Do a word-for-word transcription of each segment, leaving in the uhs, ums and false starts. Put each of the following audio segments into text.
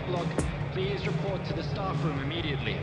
log, please report to the staff room immediately.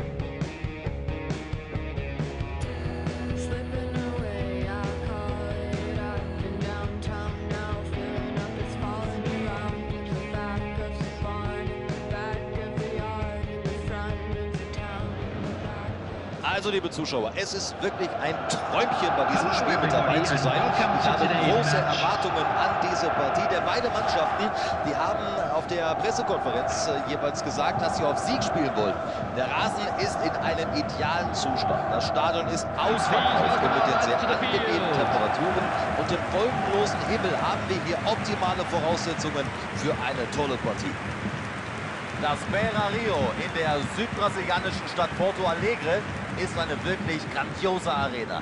Also, liebe Zuschauer, es ist wirklich ein Träumchen, bei diesem Spiel mit dabei zu sein. Ich habe große Erwartungen an diese Partie. Denn beide Mannschaften, die haben auf der Pressekonferenz äh, jeweils gesagt, dass sie auf Sieg spielen wollen. Der Rasen ist in einem idealen Zustand. Das Stadion ist ausverkauft und mit den sehr angenehmen Temperaturen und dem wolkenlosen Himmel haben wir hier optimale Voraussetzungen für eine tolle Partie. Das Beira Rio in der südbrasilianischen Stadt Porto Alegre ist eine wirklich grandiose Arena.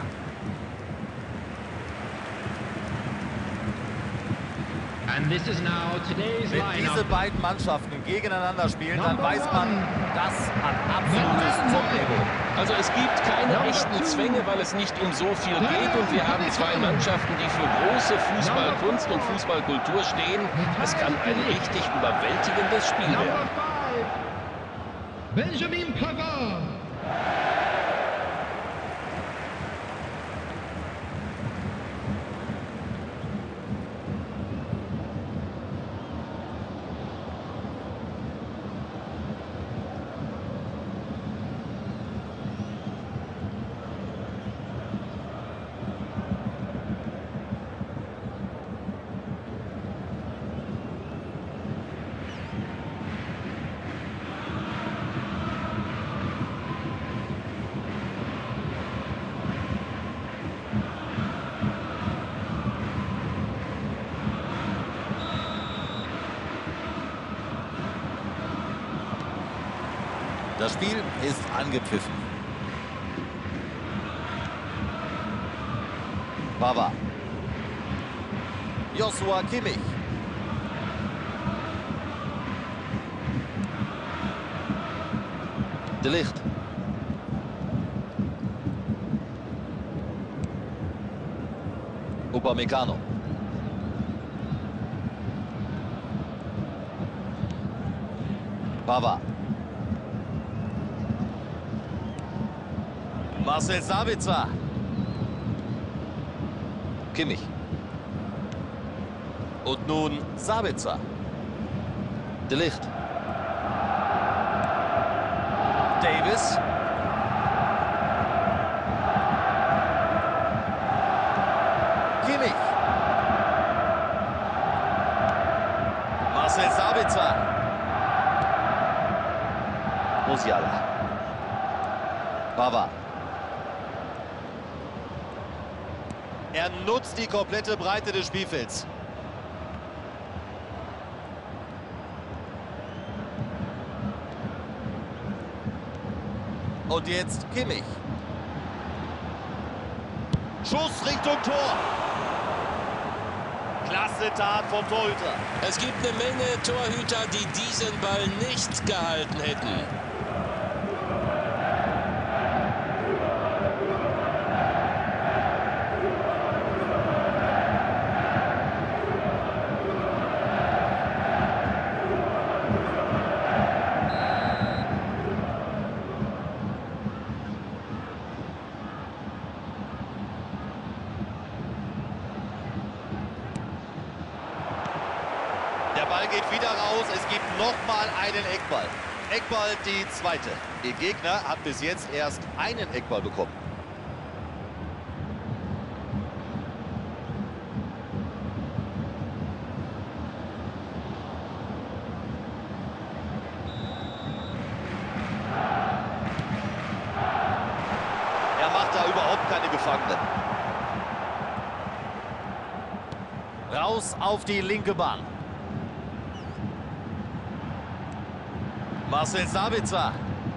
And this is now today's Wenn diese beiden Mannschaften gegeneinander spielen, dann weiß man, das hat absolutes Top-Niveau. Also es gibt keine echten Zwänge, weil es nicht um so viel geht. Und wir haben zwei Mannschaften, die für große Fußballkunst und Fußballkultur stehen. Es kann ein richtig überwältigendes Spiel werden. Benjamin Pavard. Das Spiel ist angepfiffen. Pavard. Joshua Kimmich. De Ligt. Upamecano. Pavard. Marcel Sabitzer. Kimmich. Und nun Sabitzer. De Ligt. Davis. Kimmich. Marcel Sabitzer. Musiala. Pavard. Er nutzt die komplette Breite des Spielfelds. Und jetzt Kimmich. Schuss Richtung Tor. Klasse Tat vom Torhüter. Es gibt eine Menge Torhüter, die diesen Ball nicht gehalten hätten. Der Ball geht wieder raus. Es gibt nochmal einen Eckball. Eckball die zweite. Ihr Gegner hat bis jetzt erst einen Eckball bekommen. Er macht da überhaupt keine Gefangenen. Raus auf die linke Bahn. Marcel Sabitzer.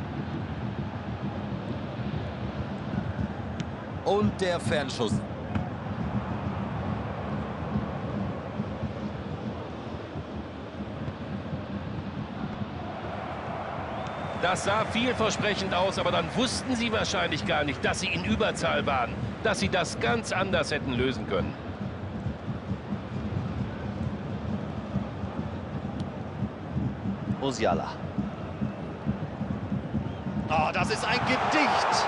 Und der Fernschuss. Das sah vielversprechend aus, aber dann wussten sie wahrscheinlich gar nicht, dass sie in Überzahl waren, dass sie das ganz anders hätten lösen können. Musiala. Oh, das ist ein Gedicht.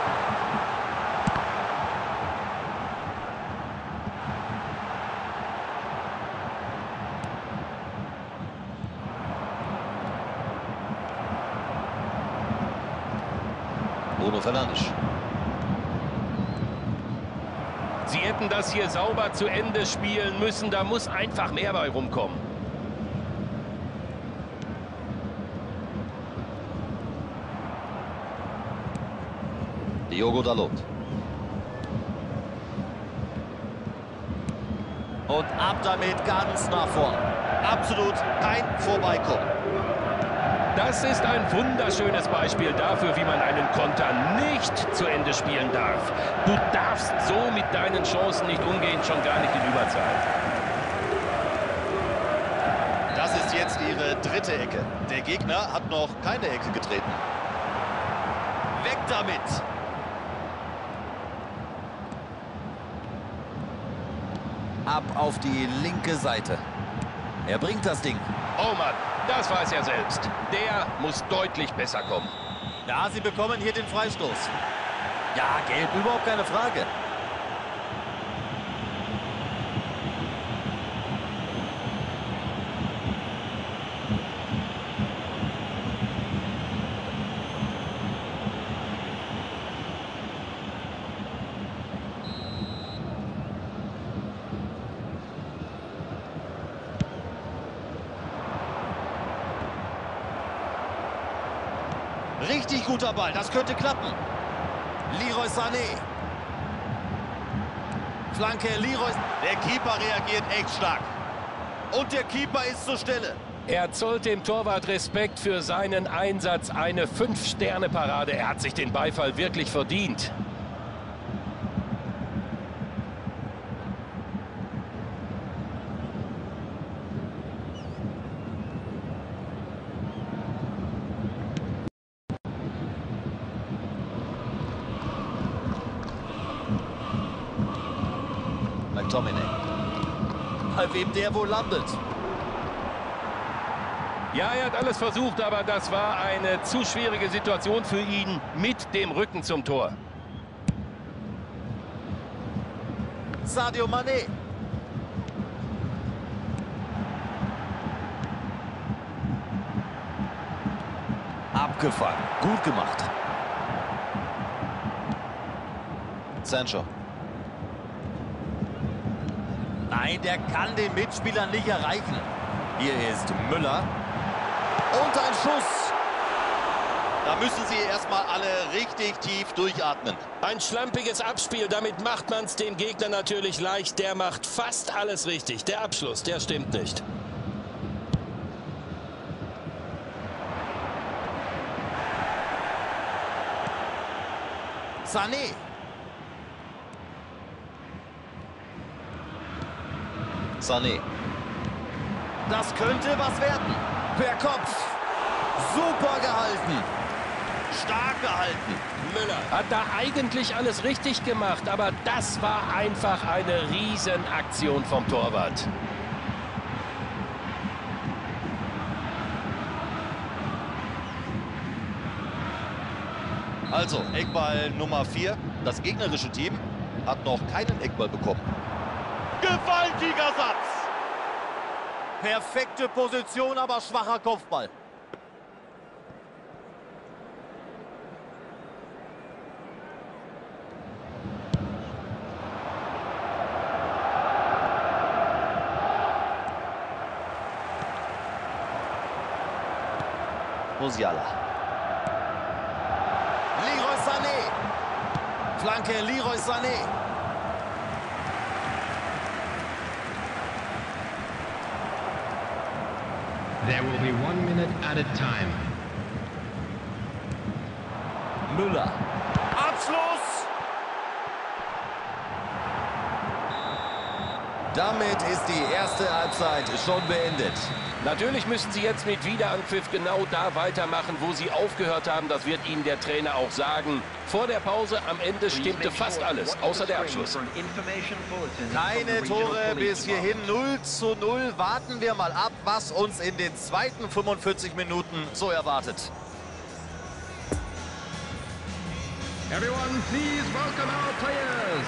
Bruno Fernandes. Sie hätten das hier sauber zu Ende spielen müssen. Da muss einfach mehr bei rumkommen. Diogo Dalot. Und ab damit ganz nach vorn. Absolut kein Vorbeikommen. Das ist ein wunderschönes Beispiel dafür, wie man einen Konter nicht zu Ende spielen darf. Du darfst so mit deinen Chancen nicht umgehen, schon gar nicht in Überzahl. Das ist jetzt ihre dritte Ecke. Der Gegner hat noch keine Ecke getreten. Weg damit! Ab auf die linke Seite. Er bringt das Ding. Oh Mann, das weiß er selbst. Der muss deutlich besser kommen. Ja, sie bekommen hier den Freistoß. Ja, gelb, überhaupt keine Frage. Richtig guter Ball, das könnte klappen. Leroy Sané. Flanke, Leroy. Der Keeper reagiert echt stark. Und der Keeper ist zur Stelle. Er zollt dem Torwart Respekt für seinen Einsatz. Eine fünf Sterne Parade. Er hat sich den Beifall wirklich verdient. McTominay. Bei wem der wohl landet? Ja, er hat alles versucht, aber das war eine zu schwierige Situation für ihn mit dem Rücken zum Tor. Sadio Mané. Abgefangen. Gut gemacht. Sancho. Nein, der kann den Mitspieler nicht erreichen. Hier ist Müller. Und ein Schuss. Da müssen sie erstmal alle richtig tief durchatmen. Ein schlampiges Abspiel, damit macht man es dem Gegner natürlich leicht. Der macht fast alles richtig. Der Abschluss, der stimmt nicht. Sané. Sané. Das könnte was werden. Per Kopf. Super gehalten. Stark gehalten. Müller hat da eigentlich alles richtig gemacht, aber das war einfach eine Riesenaktion vom Torwart. Also, Eckball Nummer vier. Das gegnerische Team hat noch keinen Eckball bekommen. Gewaltiger Satz! Perfekte Position, aber schwacher Kopfball. Musiala. Leroy Sané. Flanke, Leroy Sané. There will be one minute at a time. Müller. Abschluss! Damit ist die erste Halbzeit schon beendet. Natürlich müssen sie jetzt mit Wiederanpfiff genau da weitermachen, wo sie aufgehört haben. Das wird ihnen der Trainer auch sagen. Vor der Pause am Ende stimmte fast alles, außer der Abschluss. Keine Tore bis hierhin, null zu null. Warten wir mal ab, was uns in den zweiten fünfundvierzig Minuten so erwartet. Everyone, please welcome our players.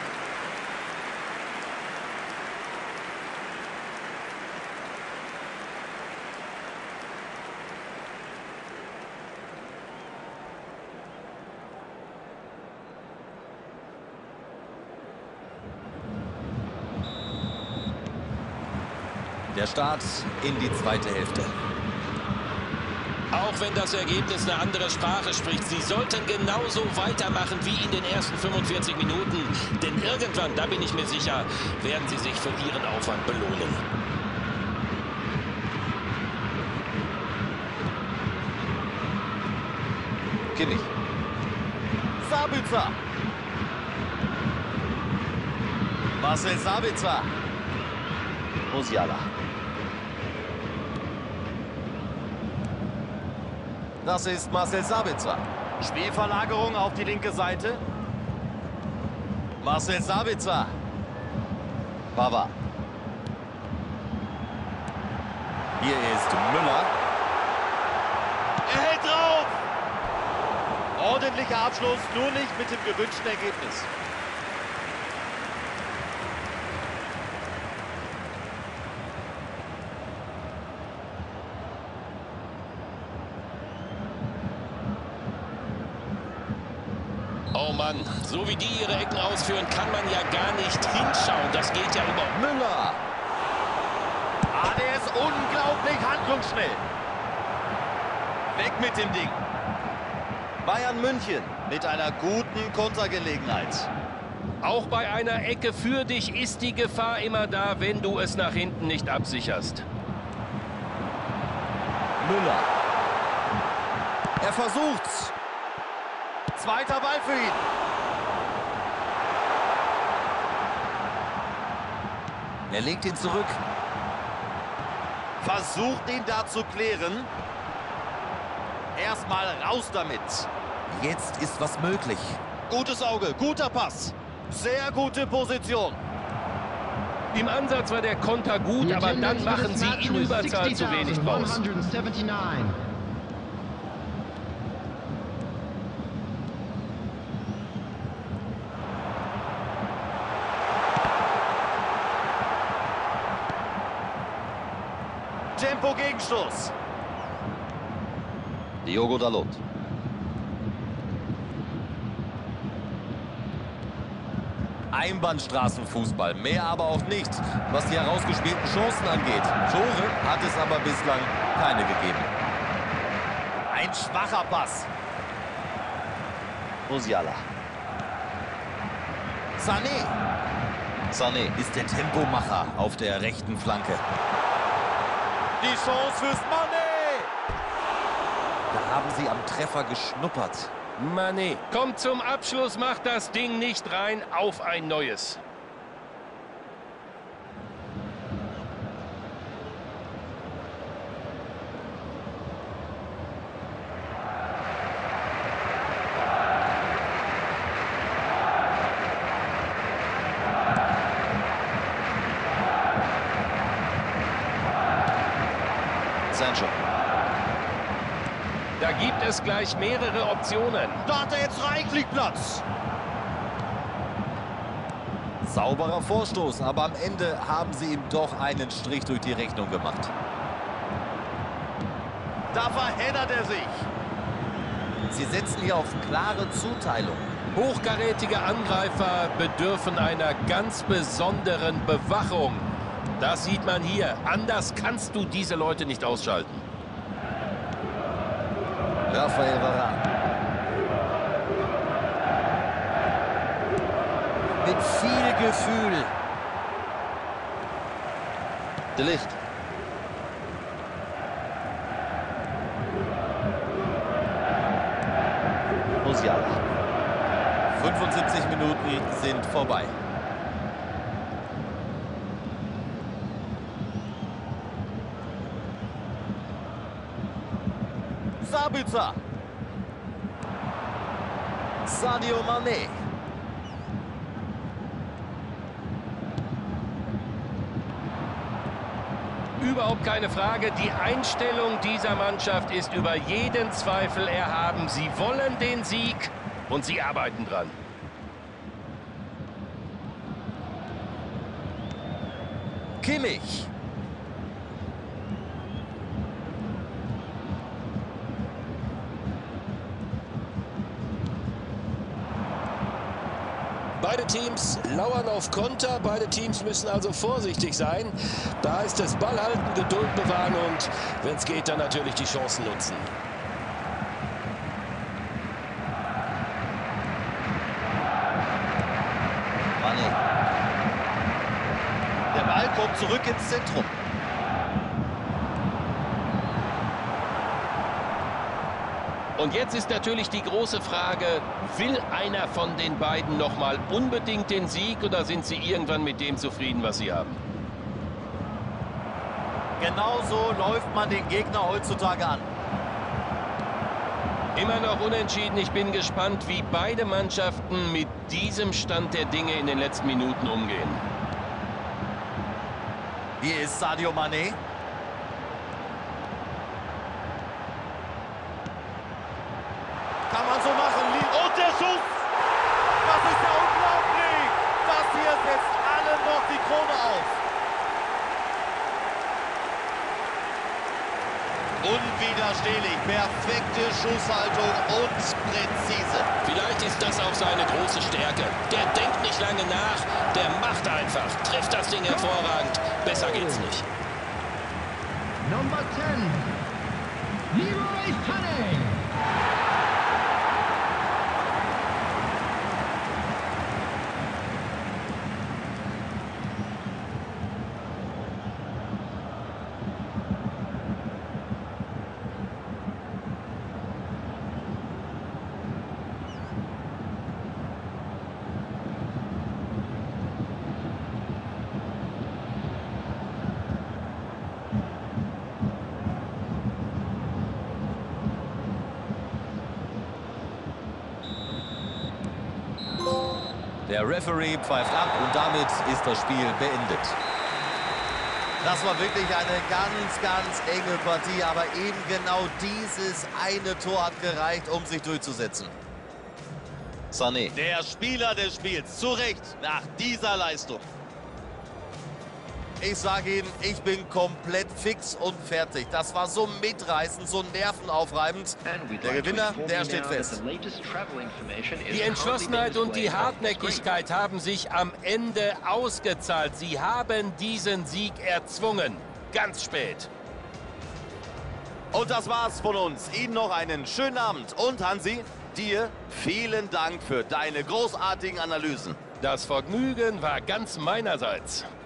Der Start in die zweite Hälfte. Auch wenn das Ergebnis eine andere Sprache spricht, sie sollten genauso weitermachen wie in den ersten fünfundvierzig Minuten. Denn irgendwann, da bin ich mir sicher, werden sie sich für ihren Aufwand belohnen. Kimmich. Sabitzer. Marcel Sabitzer. Musiala. Das ist Marcel Sabitzer. Spielverlagerung auf die linke Seite. Marcel Sabitzer. Pavard. Hier ist Müller. Er hält drauf. Ordentlicher Abschluss, nur nicht mit dem gewünschten Ergebnis. Oh Mann, so wie die ihre Ecken ausführen, kann man ja gar nicht hinschauen. Das geht ja überhaupt. Müller. Ah, der ist unglaublich handlungsschnell. Weg mit dem Ding. Bayern München mit einer guten Kontergelegenheit. Auch bei einer Ecke für dich ist die Gefahr immer da, wenn du es nach hinten nicht absicherst. Müller. Er versucht's. Zweiter Ball für ihn. Er legt ihn zurück. Versucht ihn da zu klären. Erstmal raus damit. Jetzt ist was möglich. Gutes Auge, guter Pass. Sehr gute Position. Im Ansatz war der Konter gut, aber dann machen sie in Überzahl zu wenig draus. Tempo-Gegenstoß. Diogo Dalot. Einbahnstraßenfußball, mehr aber auch nicht, was die herausgespielten Chancen angeht. Tore hat es aber bislang keine gegeben. Ein schwacher Pass. Musiala. Sané. Sané ist der Tempomacher auf der rechten Flanke. Die Chance fürs Mané. Da haben sie am Treffer geschnuppert. Mané kommt zum Abschluss, macht das Ding nicht rein, auf ein neues. Sancho. Da gibt es gleich mehrere Optionen. Da hat er jetzt reichlich Platz. Sauberer Vorstoß, aber am Ende haben sie ihm doch einen Strich durch die Rechnung gemacht. Da verheddert er sich. Sie setzen hier auf klare Zuteilung. Hochkarätige Angreifer bedürfen einer ganz besonderen Bewachung. Das sieht man hier. Anders kannst du diese Leute nicht ausschalten. Rafael Varane. Mit viel Gefühl. De Ligt. Musiala. fünfundsiebzig Minuten sind vorbei. Sabitzer. Sadio Mané. Überhaupt keine Frage, die Einstellung dieser Mannschaft ist über jeden Zweifel erhaben. Sie wollen den Sieg und sie arbeiten dran. Kimmich. Beide Teams lauern auf Konter, beide Teams müssen also vorsichtig sein. Da ist es Ball halten, Geduld bewahren und, wenn es geht, dann natürlich die Chancen nutzen. Mané. Der Ball kommt zurück ins Zentrum. Und jetzt ist natürlich die große Frage, will einer von den beiden noch mal unbedingt den Sieg oder sind sie irgendwann mit dem zufrieden, was sie haben? Genauso läuft man den Gegner heutzutage an. Immer noch unentschieden. Ich bin gespannt, wie beide Mannschaften mit diesem Stand der Dinge in den letzten Minuten umgehen. Hier ist Sadio Mané. Kann man so machen. Und der Schuss! Das ist ja unglaublich! Das hier setzt alle noch die Krone auf. Unwiderstehlich. Perfekte Schusshaltung und präzise. Vielleicht ist das auch seine große Stärke. Der denkt nicht lange nach, der macht einfach. Trifft das Ding hervorragend. Besser geht's nicht. Number ten, Leroy Sané. Der Referee pfeift ab und damit ist das Spiel beendet. Das war wirklich eine ganz, ganz enge Partie, aber eben genau dieses eine Tor hat gereicht, um sich durchzusetzen. Sané. Der Spieler des Spiels, zu Recht, nach dieser Leistung. Ich sage Ihnen, ich bin komplett fix und fertig. Das war so mitreißend, so nervenaufreibend. Der Gewinner, der steht fest. Die Entschlossenheit und die Hartnäckigkeit haben sich am Ende ausgezahlt. Sie haben diesen Sieg erzwungen. Ganz spät. Und das war's von uns. Ihnen noch einen schönen Abend. Und Hansi, dir vielen Dank für deine großartigen Analysen. Das Vergnügen war ganz meinerseits.